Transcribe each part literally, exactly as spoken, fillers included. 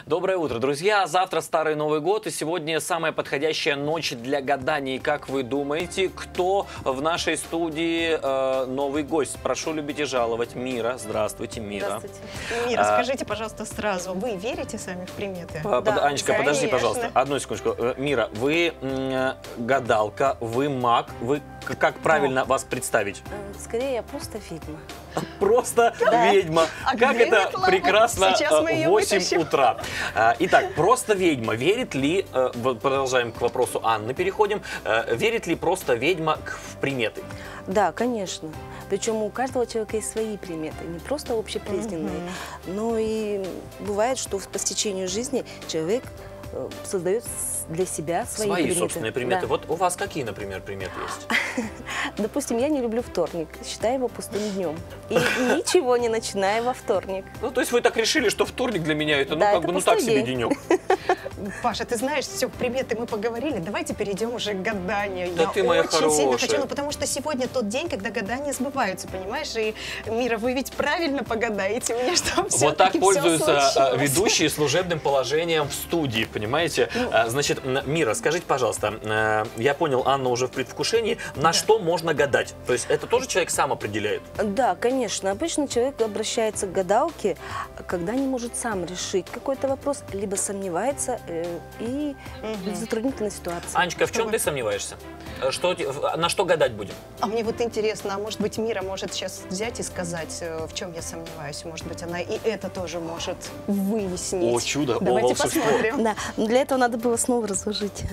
Доброе утро, друзья! Завтра Старый Новый год, и сегодня самая подходящая ночь для гаданий. Как вы думаете, кто в нашей студии э, новый гость? Прошу любить и жаловать. Мира. Здравствуйте, Мира. Здравствуйте. Мира, а, скажите, пожалуйста, сразу, вы верите сами в приметы? Да, под, Анечка, конечно. подожди, пожалуйста, одну секундочку. Мира, вы м, гадалка, вы маг, вы как правильно вас представить? Скорее, я просто ведьма. Просто да. ведьма. А как это метла? прекрасно в восемь вытащим. утра. Итак, просто ведьма. Верит ли, продолжаем к вопросу Анны, переходим, верит ли просто ведьма в приметы? Да, конечно. Причем у каждого человека есть свои приметы, не просто общепризнанные, mm-hmm. но и бывает, что по стечению жизни человек создает для себя свои, свои приметы. собственные приметы. Да. Вот у вас какие, например, приметы есть? Допустим, я не люблю вторник, считаю его пустым днем. И ничего не начинаю во вторник. Ну, то есть вы так решили, что вторник для меня это, ну, да, как это бы, ну, так себе день. денек. Паша, ты знаешь, все, приметы мы поговорили, давайте перейдем уже к гаданию. Да я ты моя очень хорошая. сильно хочу, ну, потому что сегодня тот день, когда гадания сбываются, понимаешь? И, Мира, вы ведь правильно погадаете мне, что все Вот так пользуются ведущие служебным положением в студии, понимаете? Ну, значит, Мира, скажите, пожалуйста, я понял, Анна уже в предвкушении, на да. что можно гадать? То есть это тоже человек сам определяет? Да, конечно. Обычно человек обращается к гадалке, когда не может сам решить какой-то вопрос, либо сомневается э, и угу. в затруднительной ситуации. Анечка, в чем ты сомневаешься? Что, на что гадать будем? А мне вот интересно, а может быть, Мира может сейчас взять и сказать, в чем я сомневаюсь? Может быть, она и это тоже может выяснить. О, чудо! Давайте о, посмотрим. Да, но для этого надо было снова разложить.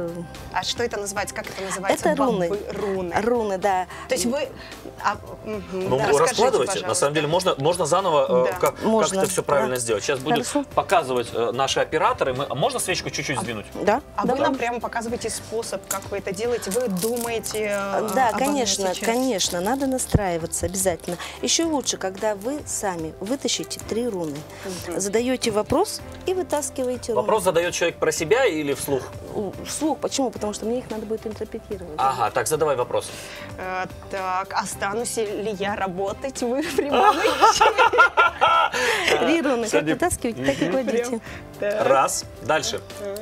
А что это называется? Как это называется? Это руны. Руны. Руны, да. То есть вы... А, угу, ну, да, раскладывайте. пожалуйста. На самом деле можно, можно заново да. как, можно. как это все правильно да. сделать. Сейчас будут Хорошо. показывать э, наши операторы. Мы, можно свечку чуть-чуть а, сдвинуть? Да. А да. вы нам прямо показываете способ, как вы это делаете. Вы думаете... Да, конечно, конечно. Надо настраиваться обязательно. Еще лучше, когда вы сами вытащите три руны. Угу. Задаете вопрос и вытаскиваете руны. Вопрос задает человек про себя или вслух? Вслух. Почему? Потому что мне их надо будет интерпретировать. Ага, так, задавай вопрос. Э, так, останусь ли я работать? Вы в прямом Три руны. Как вытаскиваете, так и кладите. Раз. Дальше.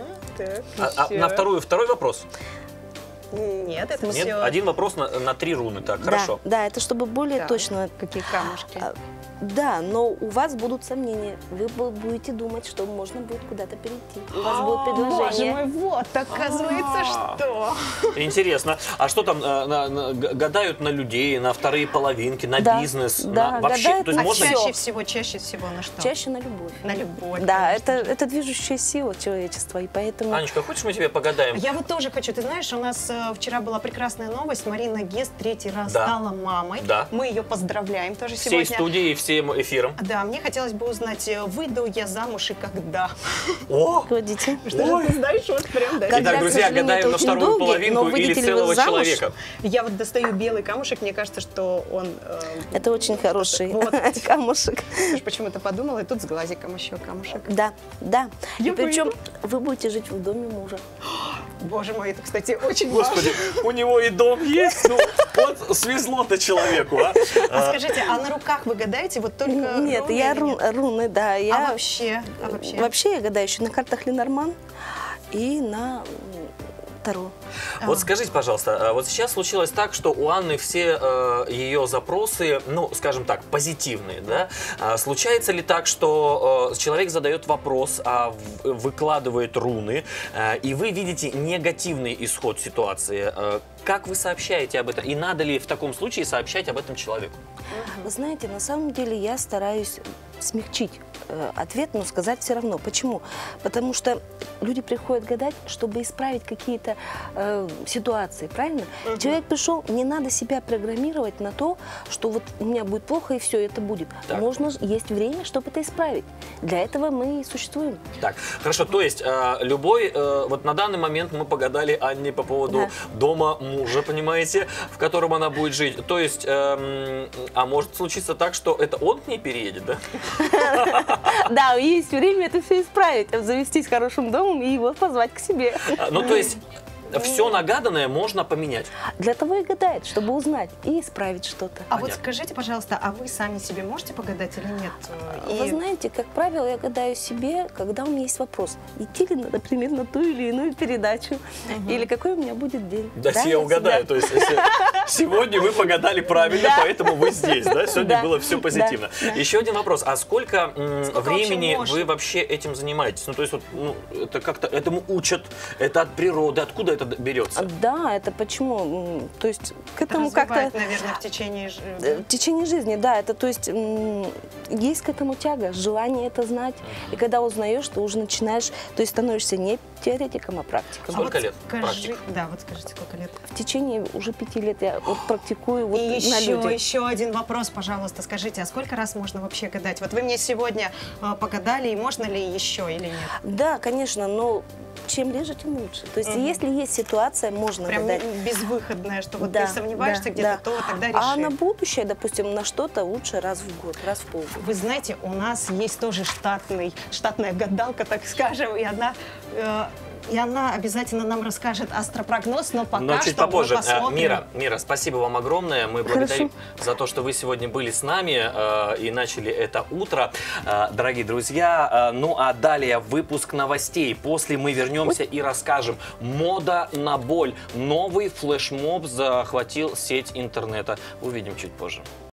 На вторую, второй вопрос? Нет, это Нет? все... Один вопрос на, на три руны, так, да, хорошо. Да, это чтобы более так. точно... Какие камушки? Да, но у вас будут сомнения. Вы будете думать, что можно будет куда-то перейти. У вас будет предложение. Боже мой, вот, оказывается, что. Интересно. А что там, на, на, гадают на людей, на вторые половинки, на да, бизнес? Да, на, вообще, то есть а можно... чаще всего, чаще всего на что? Чаще на любовь. На любовь. Да, это, это движущая сила человечества, и поэтому... Анечка, хочешь мы тебе погадаем? Я вот тоже хочу. Ты знаешь, у нас э, вчера была прекрасная новость. Марина Гест третий раз да. стала мамой. Да. Мы ее поздравляем тоже Всей сегодня. Всей студии и всем эфиром. Да, мне хотелось бы узнать, выйду я замуж и когда. О! Ходите. Что же ты знаешь, вот прям, да? Итак, друзья, гадаем на вторую долгий, половинку или целого человека. Я вот достаю белый камушек, мне кажется, что он... Э, Это очень хороший вот. камушек. Я почему-то подумала, и тут с глазиком еще камушек. Да, да. Я и причем выйду. вы будете жить в доме мужа. Боже мой, это, кстати, очень Господи, важно. у него и дом есть, ну, вот свезло-то человеку, а. А скажите, а на руках вы гадаете вот только Нет, руны я или ру, нет? руны, да. Я, А вообще? А вообще? Вообще я гадаю еще на картах Ленорман и на Таро. Вот скажите, пожалуйста, вот сейчас случилось так, что у Анны все э, ее запросы, ну, скажем так, позитивные, да? А случается ли так, что э, человек задает вопрос, а в, выкладывает руны, э, и вы видите негативный исход ситуации? Э, как вы сообщаете об этом? И надо ли в таком случае сообщать об этом человеку? Вы знаете, на самом деле я стараюсь смягчить э, ответ, но сказать все равно. Почему? Потому что люди приходят гадать, чтобы исправить какие-то э, ситуации, правильно? Угу. Человек пришел, не надо себя программировать на то, что вот у меня будет плохо и все, это будет. Так. Можно, есть время, чтобы это исправить. Для этого мы и существуем. Так, хорошо, то есть э, любой, э, вот на данный момент мы погадали Анне по поводу да. дома мужа, понимаете, в котором она будет жить. То есть, э, а может случиться так, что это он к ней переедет, да? Да, есть время это все исправить, обзавестись хорошим домом и его позвать к себе. Ну, то есть, все нагаданное можно поменять. Для того и гадает, чтобы узнать и исправить что-то. А вот Понятно. скажите, пожалуйста, а вы сами себе можете погадать или нет? И- Вы знаете, как правило, я гадаю себе, когда у меня есть вопрос, идти ли, например, на ту или иную передачу, или какой у меня будет день. Да, я всегда- угадаю. То есть если сегодня вы погадали правильно, Да. поэтому вы здесь, да? Сегодня Да. было все позитивно. Да. Да. Еще один вопрос. А сколько, м, Сколько времени вообще вы можно? вообще этим занимаетесь? Ну, то есть вот, ну, это как-то этому учат, это от природы, откуда это берется? Да, это почему? М, То есть к Это этому как-то... развивает, наверное, в течение жи- Э, В течение жизни, да, это то есть м, есть к этому тяга, желание это знать. И когда узнаешь, ты уже начинаешь, то есть становишься не теоретиком, а практиком. Сколько А вот лет скажи- практик? Да, вот скажите, сколько лет? В течение уже пяти лет я вот практикую вот И на еще, людях. еще один вопрос, пожалуйста, скажите, а сколько раз можно вообще гадать? Вот вы мне сегодня а, погадали, и можно ли еще или нет? Да, конечно, но чем реже, тем лучше. То есть, Мгм. если есть ситуация, можно Прям гадать. безвыходное, что вот Да, ты сомневаешься да, где-то, да. то тогда реши. А на будущее, допустим, на что-то лучше раз в год, раз в полгода. Вы знаете, у нас есть тоже штатный, штатная гадалка, так скажем, и она, э, и она обязательно нам расскажет астропрогноз, но пока Но чуть что попозже. мы посмотрим. А, Мира, Мира, спасибо вам огромное. Мы благодарим за то, что вы сегодня были с нами э, и начали это утро. Э, дорогие друзья, э, ну а далее выпуск новостей. После мы вернемся и расскажем. Мода на боль. Новый флешмоб захватил сеть интернета. Увидим чуть позже.